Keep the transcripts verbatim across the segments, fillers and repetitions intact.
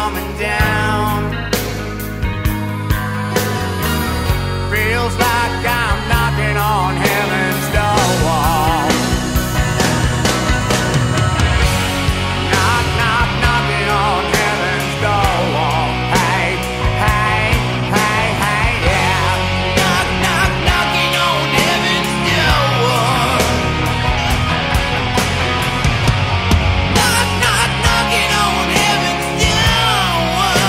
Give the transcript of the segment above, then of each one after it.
coming down. Feels like I'm knocking on heaven's door. Knock, knock, knocking on heaven's door. Hey, hey, hey, hey, yeah. Knock, knock, knocking on heaven's door. Knock, knock, knocking on heaven's door.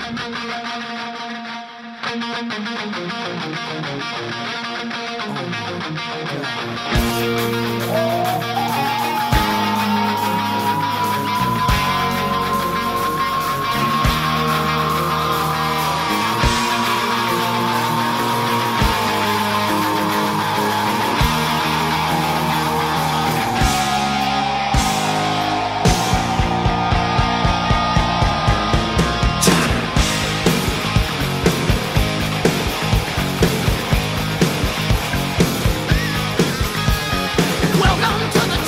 Welcome to the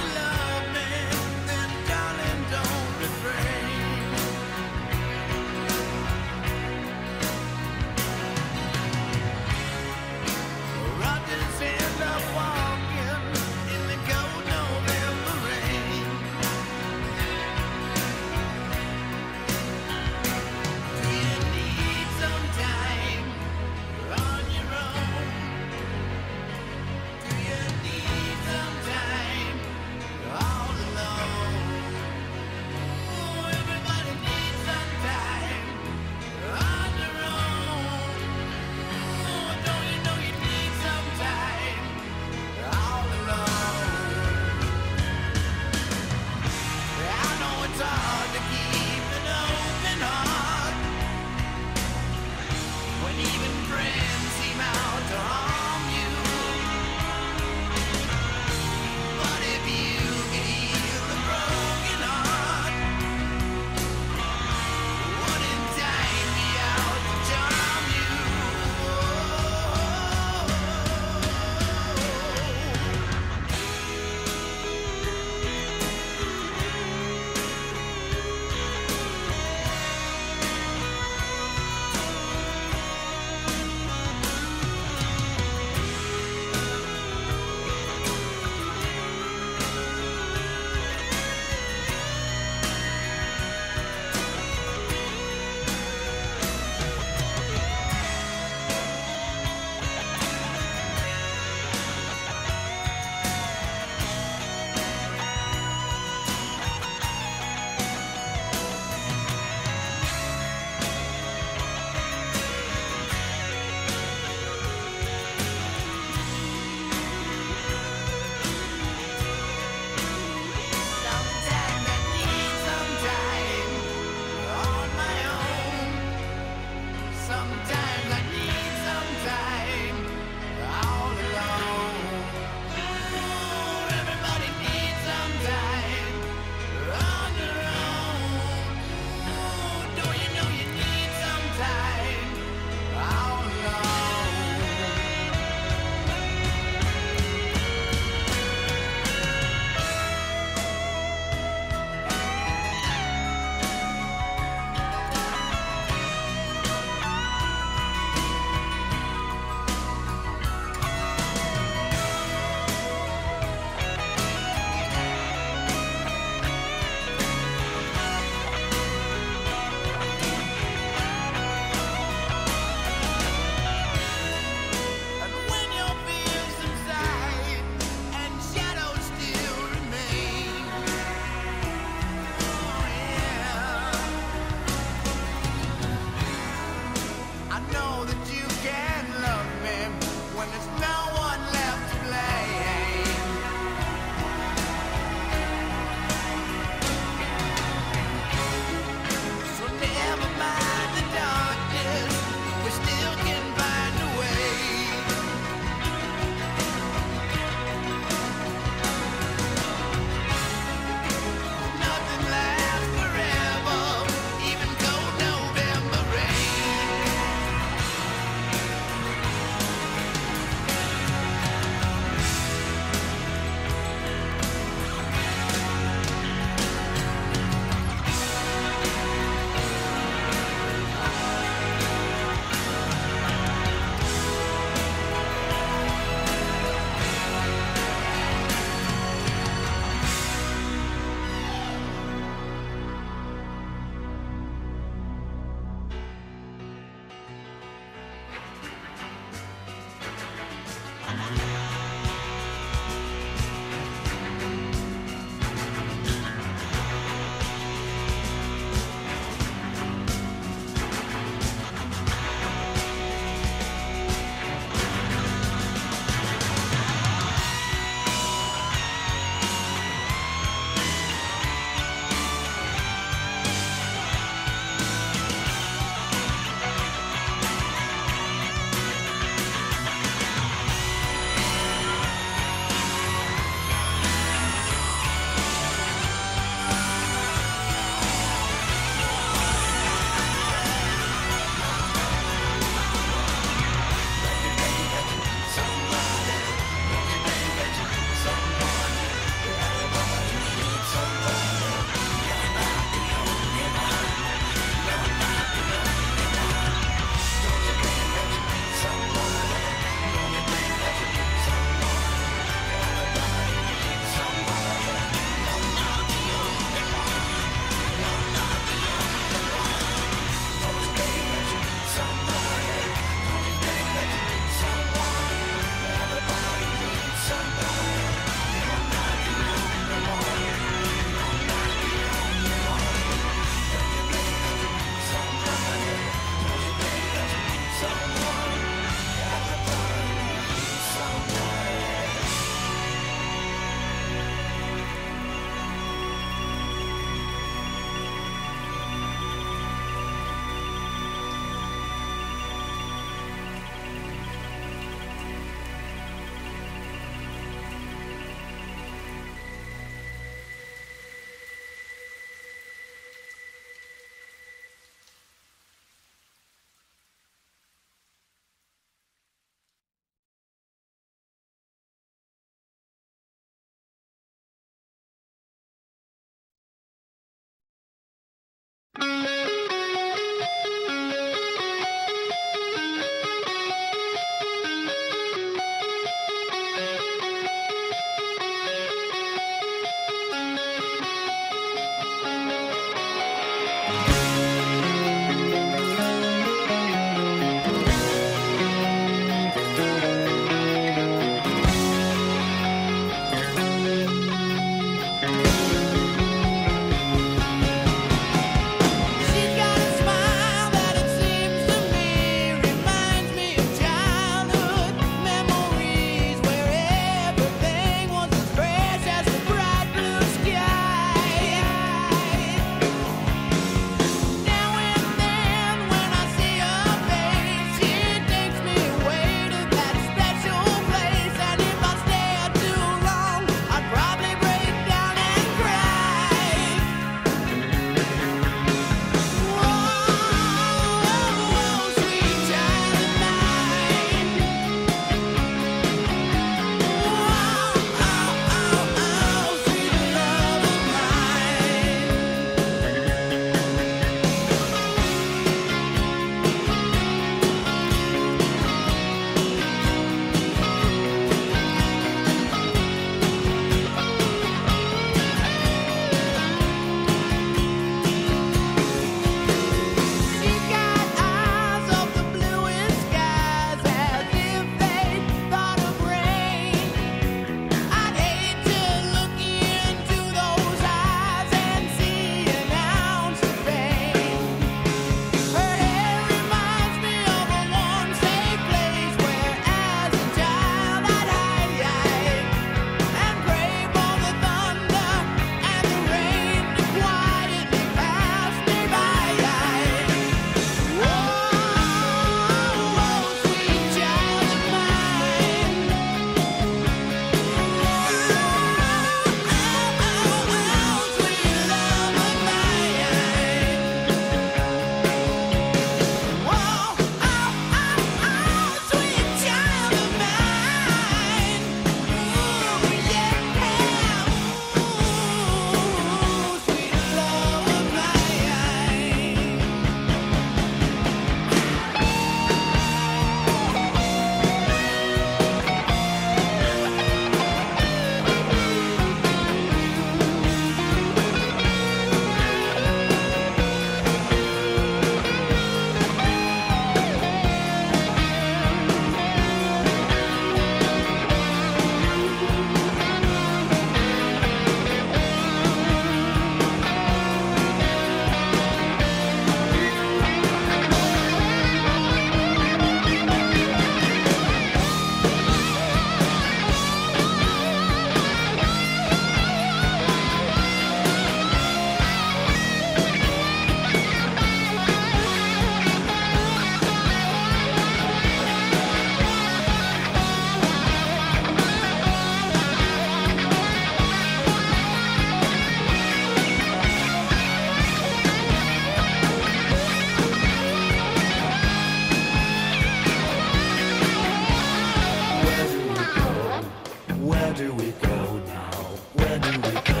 go now? Where do we go?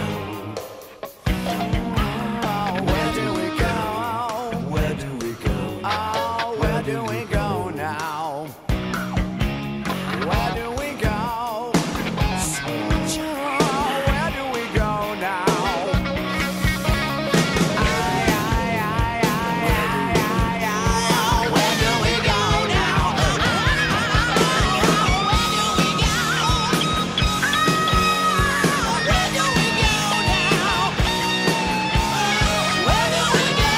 Oh, where do we go? Where do we go? Oh, where do we go now? Where do we go? Oh, where do we go now? Aye, aye, aye, aye, aye, aye, aye. Where do we go now? Where do we go? Where do we go now? Where do we go?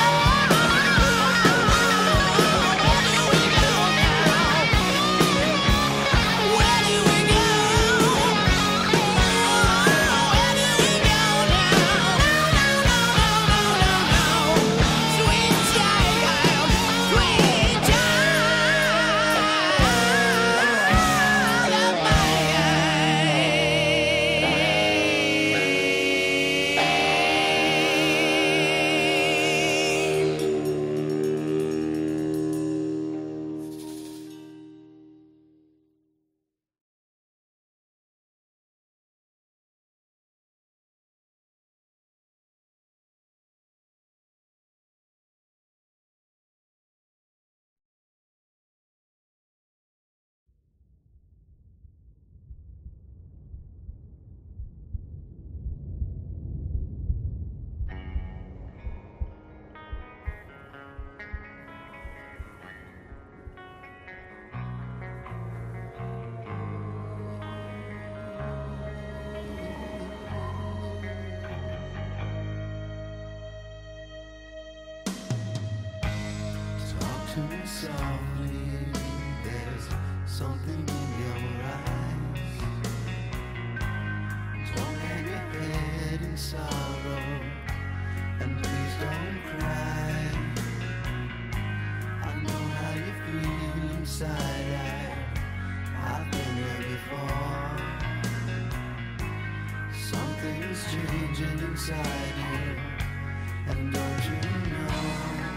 Talk to me softly, there's something in your eyes. Don't hang your head in sorrow, and please don't cry. I know how you feel inside, I, I've been there before. Something's changing inside you, and don't you know?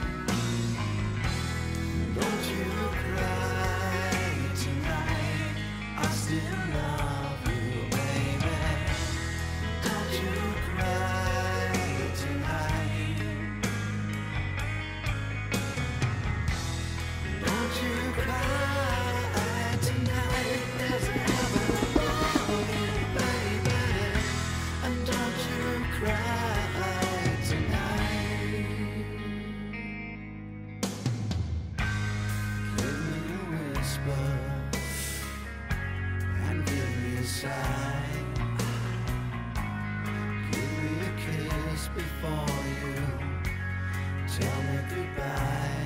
Don't you cry tonight, I still love you, baby. Don't you cry tonight. Don't you cry tonight, there's heaven above you, baby. And don't you cry tonight. Give me a whisper and give me a sigh. Give me a kiss before you tell me goodbye.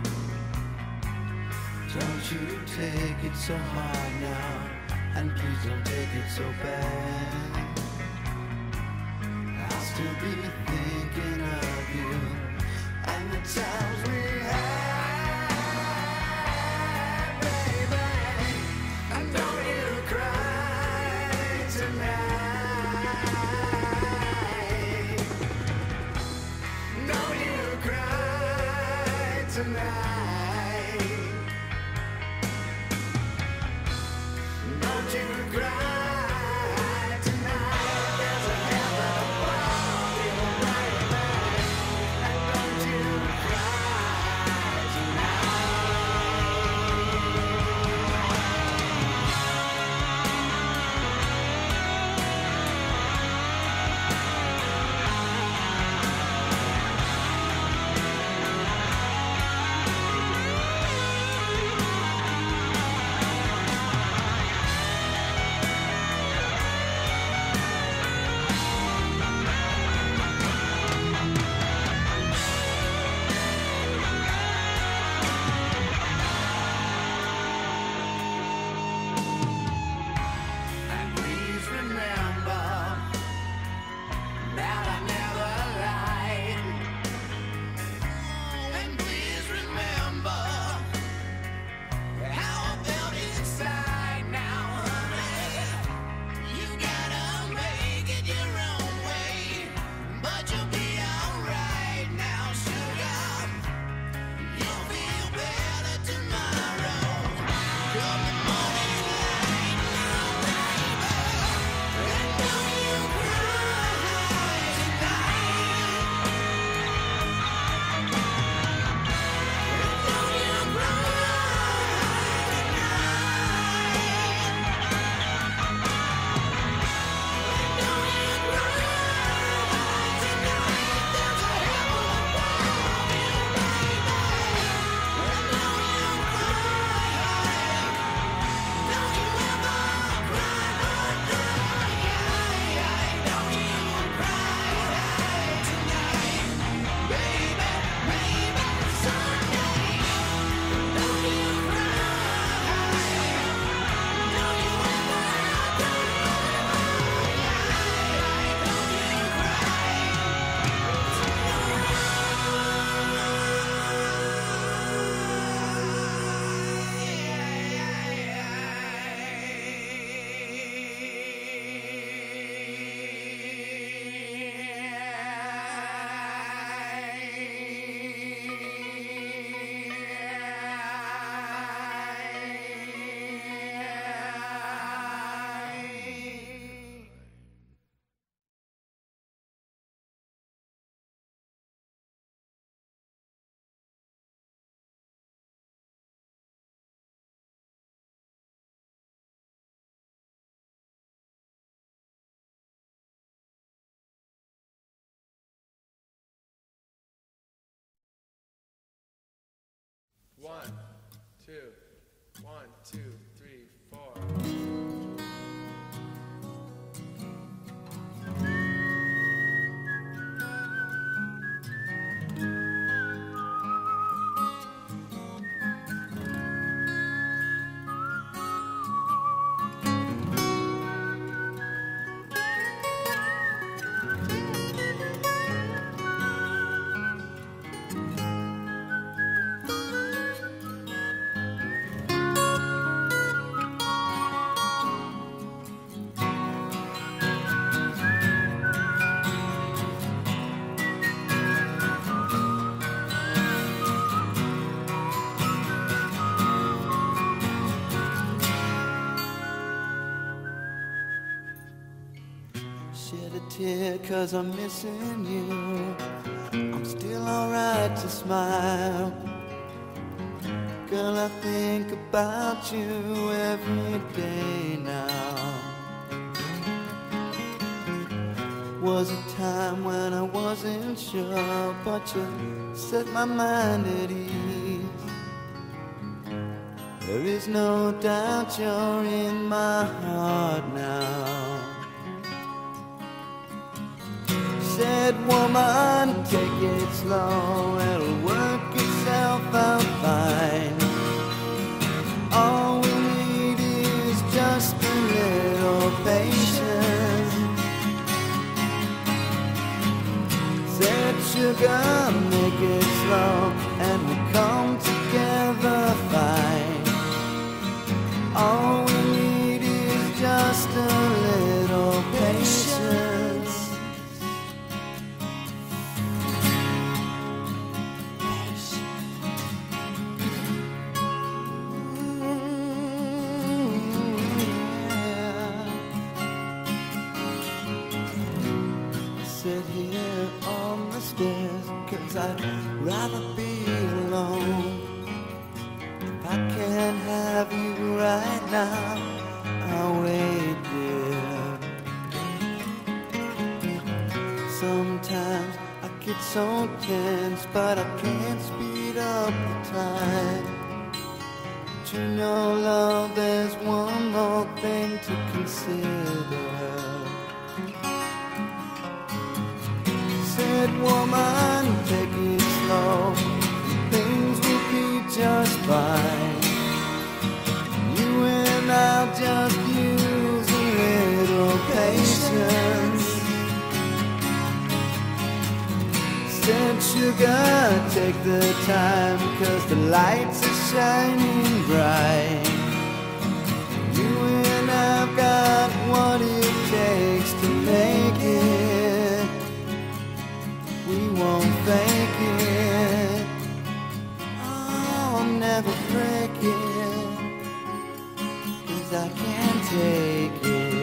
Don't you take it so hard now, and please don't take it so bad. I'll still be thinking of you and the times we had, baby. And don't you cry tonight. Don't you cry tonight. Don't you cry tonight. There's a heaven above you, right? two. One, two, three, four. Shed a tear cause I'm missing you. I'm still alright to smile. Girl, I think about you every day now. Was a time when I wasn't sure, but you set my mind at ease. There is no doubt you're in my heart now. Said, woman, take it slow, it'll work itself out fine. All we need is just a little patience. Said, sugar, make it slow, and we'll come together fine. All we need is just a little patience. Sit here on the stairs, cause I'd rather be alone. If I can't have you right now, I'll wait there. Sometimes I get so tense, but I can't speed up the time. But you know, love, there's one more thing to consider. Said, woman, take it slow, things will be just fine. You and I'll just use a little patience. Said, sugar, take the time, cause the lights are shining bright. You and I've got what it takes to make it. We won't fake it, I'll never break it, cause I can't take it.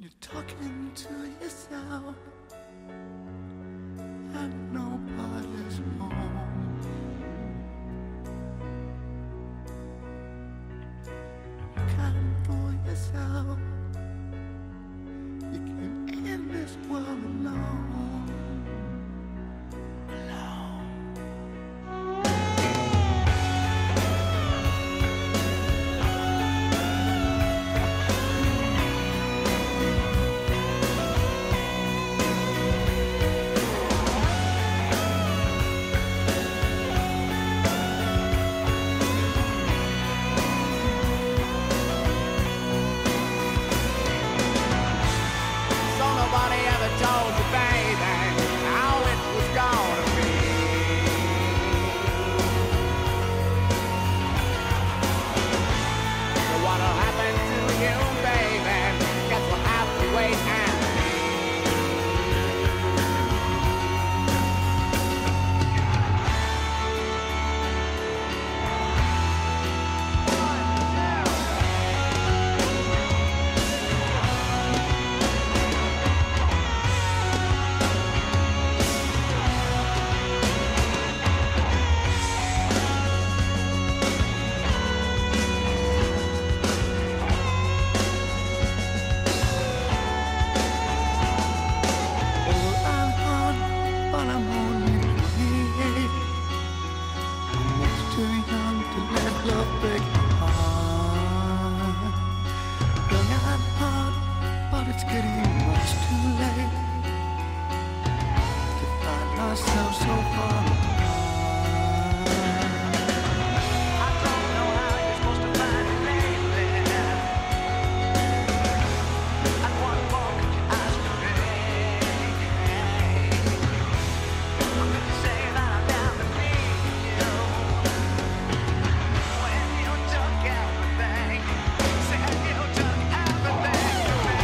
You're talking to yourself, and nobody's home. You can't fool yourself. You can't end this world alone. Alone. So nobody ever told you, baby, how it was gonna be. So what'll happen to you, baby? Guess we'll have to wait and Oh, I'm hot, but I'm only twenty-eight. I'm much too young to let love break my heart. Young and hot, but it's getting much too late to find myself so far apart. I don't know how you're supposed to find it, baby. And what more could you ask for me? I'm gonna say that I'm down to meet you. When you took everything, said you took everything from me.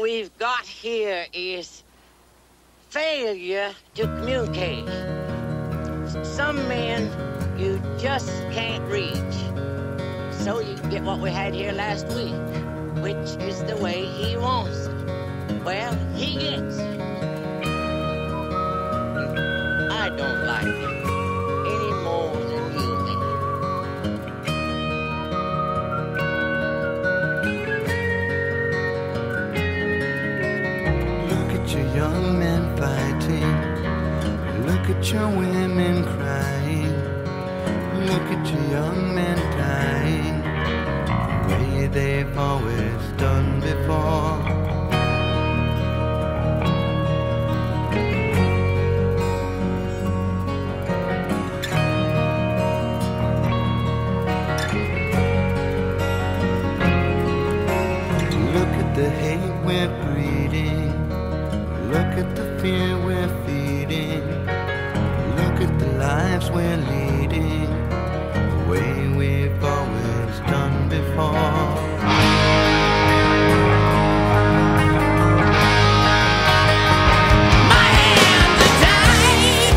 we've got here is failure to communicate. Some men you just can't reach. So you get what we had here last week, which is the way he wants it. Well, he gets it. I don't like it any more than you do. Look at your young men fighting. Look at your women crying. Look at your young men dying the way they've always done before. Look at the hate we're breeding. Look at the fear we're feeding. Look at the lives we're leading the way we've always done before. My hands are tied.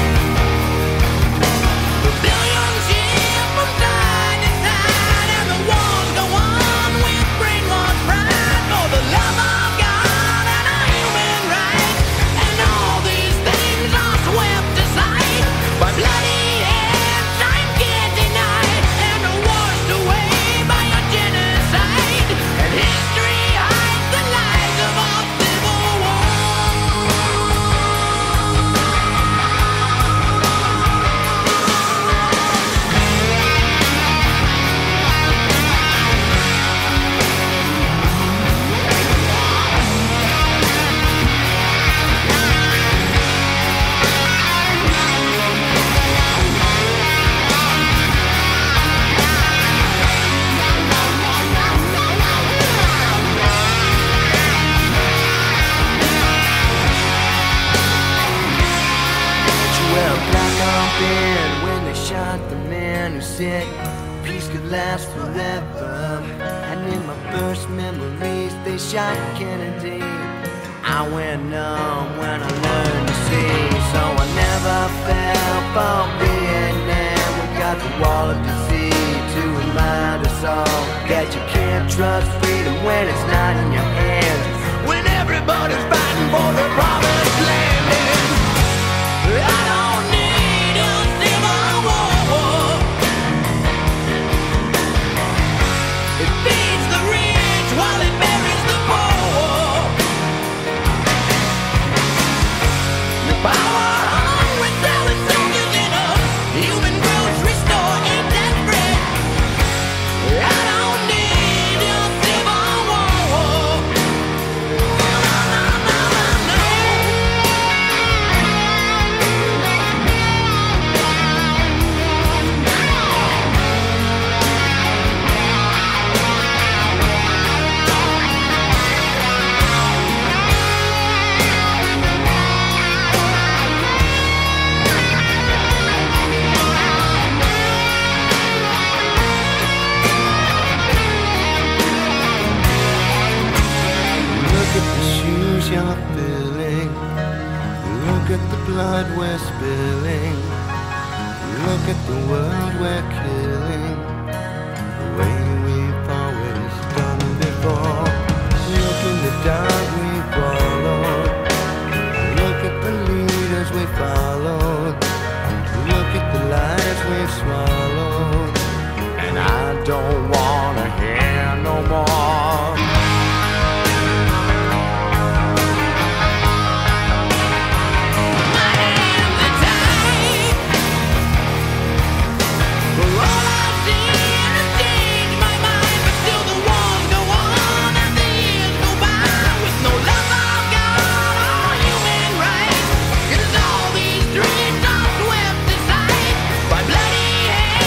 The billions shift from side to side, and the wars go on with brainwashed pride for the love of God and our human rights. And all these things are swept aside by bloody hands I can't deny, and are washed away by a genocide. And history hides the lies of our civil war. Well, black on bed when they shot the man who said peace could last forever. And in my first memories, they shot Kennedy. I went numb when I learned to see, so I never fell for Vietnam. We got the wall of deceit to remind us all that you can't trust freedom when it's not in your hands. When everybody's fighting for the promised land. I don't need a civil war. It feeds the rich while it buries the poor. The power hungry selling soldiers in a human grocery store ain't desperate. I don't need a civil war. No, no, no, no, no. Look at the shoes you're filling. Look at the blood we're spilling. Look at the world we're killing the way we've always done before. Look in the dark we followed. Look at the leaders we followed. Look at the lies we've swallowed. And I don't wanna hear no more. My hands are tied. For all I've seen has changed my mind, but still the wars go on and the years go by with no love of God or human rights. 'Cause all these dreams are swept aside by bloody hands.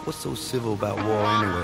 What's so civil about war anyway?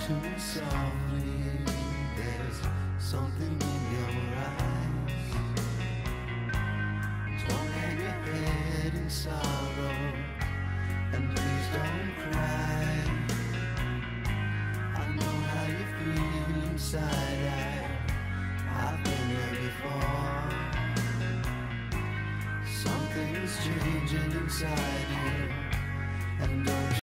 to me softly. There's something in your eyes. Don't hang your head in sorrow, and please don't cry. I know how you feel inside. I, I've been there before. Something's changing inside you, and